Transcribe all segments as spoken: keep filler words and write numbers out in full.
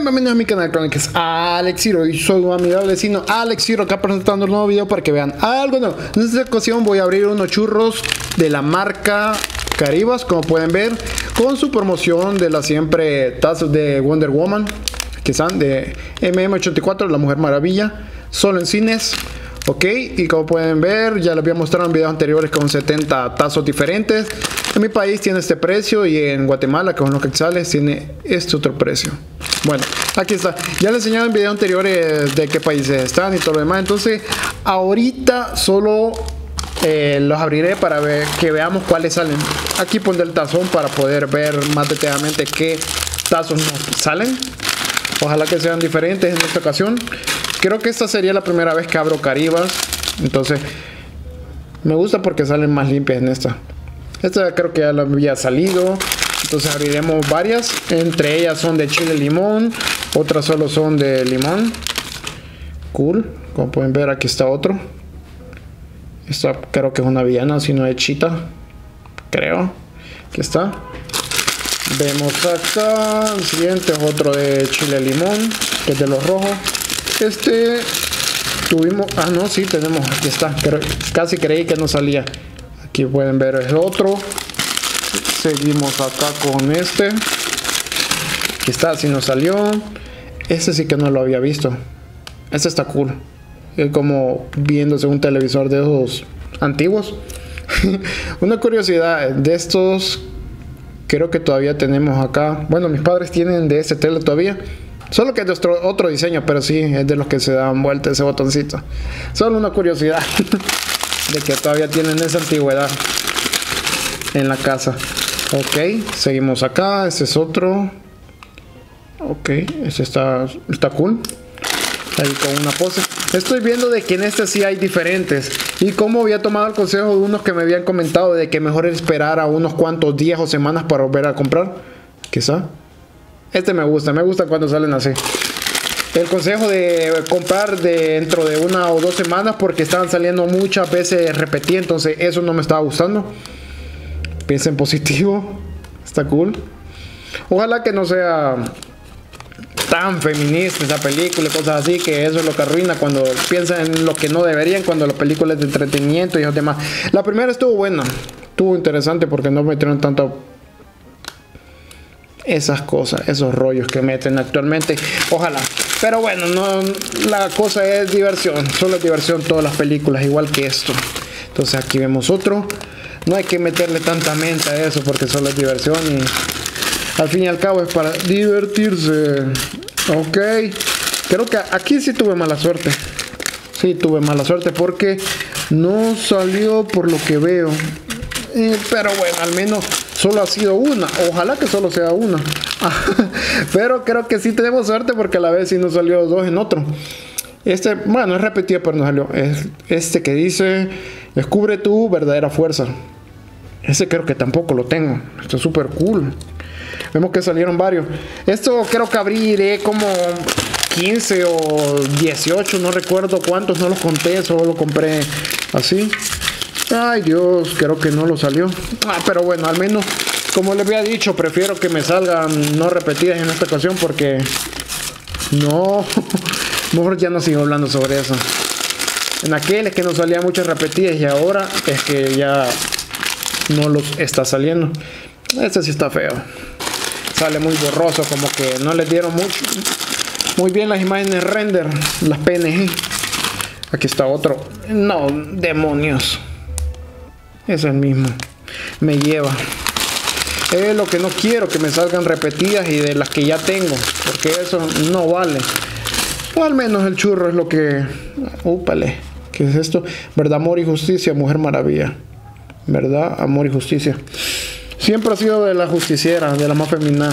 bienvenidos a mi canal con el que es Alex Zero y soy un amigable vecino Alex Zero acá presentando un nuevo video para que vean algo nuevo. En esta ocasión voy a abrir unos churros de la marca Caribas, como pueden ver, con su promoción de las siempre tazas de Wonder Woman, que están de M M ochenta y cuatro, la Mujer Maravilla, solo en cines. Ok, y como pueden ver, ya les había mostrado en videos anteriores con setenta tazos diferentes. En mi país tiene este precio y en Guatemala, con los quetzales, tiene este otro precio. Bueno, aquí está. Ya les enseñado en videos anteriores de qué países están y todo lo demás. Entonces, ahorita solo eh, los abriré para ver que veamos cuáles salen. Aquí pondré el tazón para poder ver más detalladamente qué tazos nos salen. Ojalá que sean diferentes en esta ocasión. Creo que esta sería la primera vez que abro Caribas. Entonces, me gusta porque salen más limpias en esta. Esta creo que ya la había salido. Entonces abriremos varias. Entre ellas son de chile limón. Otras solo son de limón. Cool. Como pueden ver, aquí está otro. Esta creo que es una villana, si no es Chita. Creo. Aquí está. Vemos acá. El siguiente es otro de chile limón, que es de los rojos. Este tuvimos. Ah, no, sí, tenemos. Aquí está. Casi creí que no salía. Aquí pueden ver el otro. Seguimos acá con este. Aquí está, si nos salió. Este sí que no lo había visto. Este está cool. Es como viéndose un televisor de esos antiguos. Una curiosidad de estos. Creo que todavía tenemos acá. Bueno, mis padres tienen de este tele todavía. Solo que es de otro, otro diseño, pero sí es de los que se dan vuelta ese botoncito. Solo una curiosidad de que todavía tienen esa antigüedad en la casa. Ok, seguimos acá. Este es otro. Ok, este está, está cool. Ahí con una pose. Estoy viendo de que en este sí hay diferentes. Y como había tomado el consejo de unos que me habían comentado de que mejor esperar a unos cuantos días o semanas para volver a comprar. Quizá. Este me gusta, me gusta cuando salen así. El consejo de comprar dentro de una o dos semanas porque estaban saliendo muchas veces repetidas. Entonces eso no me estaba gustando. Piensen positivo. Está cool. Ojalá que no sea tan feminista esa película y cosas así, que eso es lo que arruina cuando piensan en lo que no deberían, cuando las películas de entretenimiento y los demás. La primera estuvo buena, estuvo interesante porque no metieron tanto esas cosas, esos rollos que meten actualmente. Ojalá, pero bueno, no, la cosa es diversión, solo es diversión todas las películas, igual que esto. Entonces aquí vemos otro. No hay que meterle tanta mente a eso porque solo es diversión y al fin y al cabo es para divertirse. Ok, creo que aquí sí tuve mala suerte. Sí tuve mala suerte porque no salió por lo que veo. Eh, pero bueno, al menos solo ha sido una. Ojalá que solo sea una. Pero creo que sí tenemos suerte porque a la vez sí nos salió dos en otro. Este, bueno, es repetido pero no salió. Es este que dice: descubre tu verdadera fuerza. Ese creo que tampoco lo tengo. Esto es súper cool. Vemos que salieron varios. Esto creo que abriré como quince o dieciocho. No recuerdo cuántos. No los conté. Solo lo compré así. Ay Dios. Creo que no lo salió. Ah, pero bueno. Al menos como les había dicho. Prefiero que me salgan no repetidas en esta ocasión. Porque no. Mejor ya no sigo hablando sobre eso. En aquel es que nos salían muchas repetidas. Y ahora es que ya no los está saliendo. Este sí está feo. Sale muy borroso, como que no les dieron mucho muy bien las imágenes render, las P N G. Aquí está otro. No, demonios. Es el mismo. Me lleva. Es lo que no quiero, que me salgan repetidas y de las que ya tengo, porque eso no vale. O al menos el churro es lo que... Úpale. ¿Qué es esto? Verdad, amor y justicia, Mujer Maravilla. Verdad, amor y justicia. Siempre ha sido de la justiciera, de la más femenina.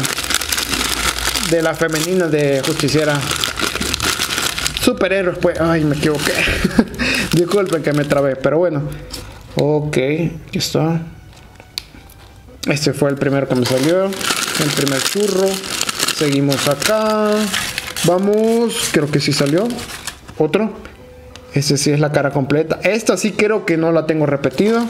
De la femenina de justiciera. Superhéroes, pues. Ay, me equivoqué. Disculpen que me trabé, pero bueno. Ok, aquí está. Este fue el primero que me salió. El primer churro. Seguimos acá. Vamos, creo que sí salió. Otro. Este sí es la cara completa. Esta sí creo que no la tengo repetida.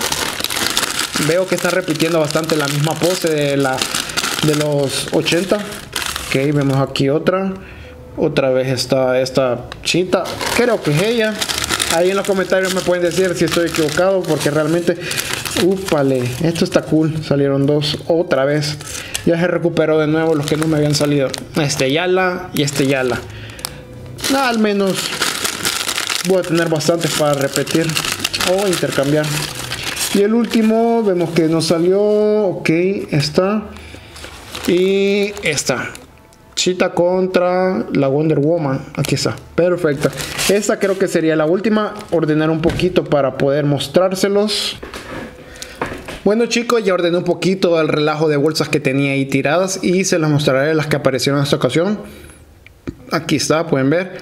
Veo que está repitiendo bastante la misma pose de la de los ochenta. Ok, vemos aquí otra. Otra vez está esta chita. Creo que es ella. Ahí en los comentarios me pueden decir si estoy equivocado, porque realmente... Úpale, esto está cool. Salieron dos otra vez. Ya se recuperó de nuevo los que no me habían salido. Este Yala y este Yala. Ah, al menos voy a tener bastantes para repetir o intercambiar. Y el último, vemos que nos salió. Ok, esta. Y esta. Cheetah contra la Wonder Woman. Aquí está, perfecta. Esta creo que sería la última. Ordenar un poquito para poder mostrárselos. Bueno chicos, ya ordené un poquito el relajo de bolsas que tenía ahí tiradas y se las mostraré las que aparecieron en esta ocasión. Aquí está, pueden ver.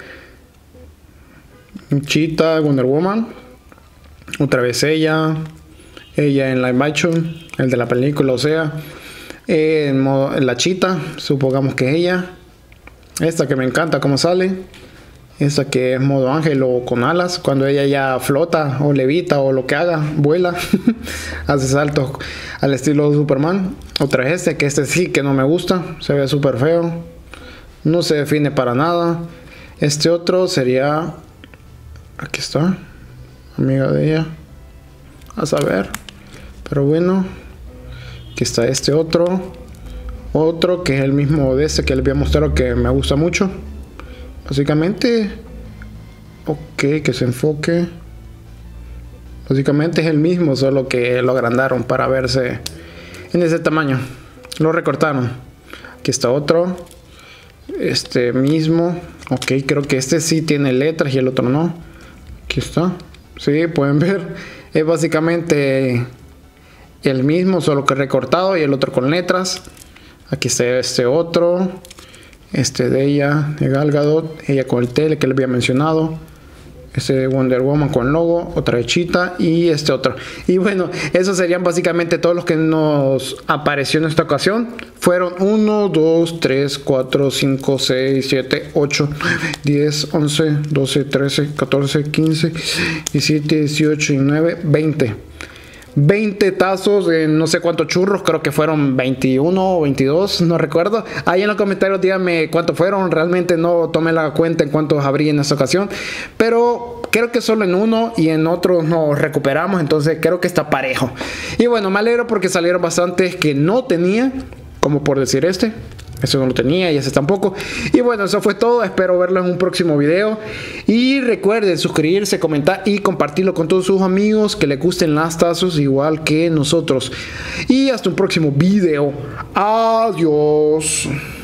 Cheetah, Wonder Woman. Otra vez ella. Ella en live action, el de la película, o sea. En modo, en la Cheetah, supongamos que es ella. Esta que me encanta cómo sale. Esta que es modo ángel o con alas. Cuando ella ya flota o levita o lo que haga, vuela. Hace saltos al estilo de Superman. Otra es este, que este sí que no me gusta. Se ve súper feo. No se define para nada. Este otro sería... Aquí está. Amiga de ella. A saber. Pero bueno. Aquí está este otro. Otro que es el mismo de este que les voy a mostrar, que me gusta mucho. Básicamente. Ok, que se enfoque. Básicamente es el mismo, solo que lo agrandaron para verse en ese tamaño. Lo recortaron. Aquí está otro. Este mismo. Ok, creo que este sí tiene letras y el otro no. Aquí está. Sí, pueden ver. Es básicamente el mismo, solo que recortado, y el otro con letras. Aquí está este otro. Este de ella, de Gal Gadot. Ella con el tele que les había mencionado. Este de Wonder Woman con logo. Otra de Cheetah. Y este otro. Y bueno, esos serían básicamente todos los que nos apareció en esta ocasión. Fueron uno, dos, tres, cuatro, cinco, seis, siete, ocho, nueve, diez, once, doce, trece, catorce, quince, diecisiete, dieciocho y nueve, veinte. veinte tazos en no sé cuántos churros, creo que fueron veintiuno o veintidós, no recuerdo. Ahí en los comentarios díganme cuántos fueron. Realmente no tomé la cuenta en cuántos abrí en esta ocasión, pero creo que solo en uno y en otros nos recuperamos, entonces creo que está parejo. Y bueno, me alegro porque salieron bastantes que no tenía, como por decir este. Eso no lo tenía y ese tampoco. Y bueno, eso fue todo. Espero verlo en un próximo video. Y recuerden suscribirse, comentar y compartirlo con todos sus amigos que les gusten las tazos igual que nosotros. Y hasta un próximo video. Adiós.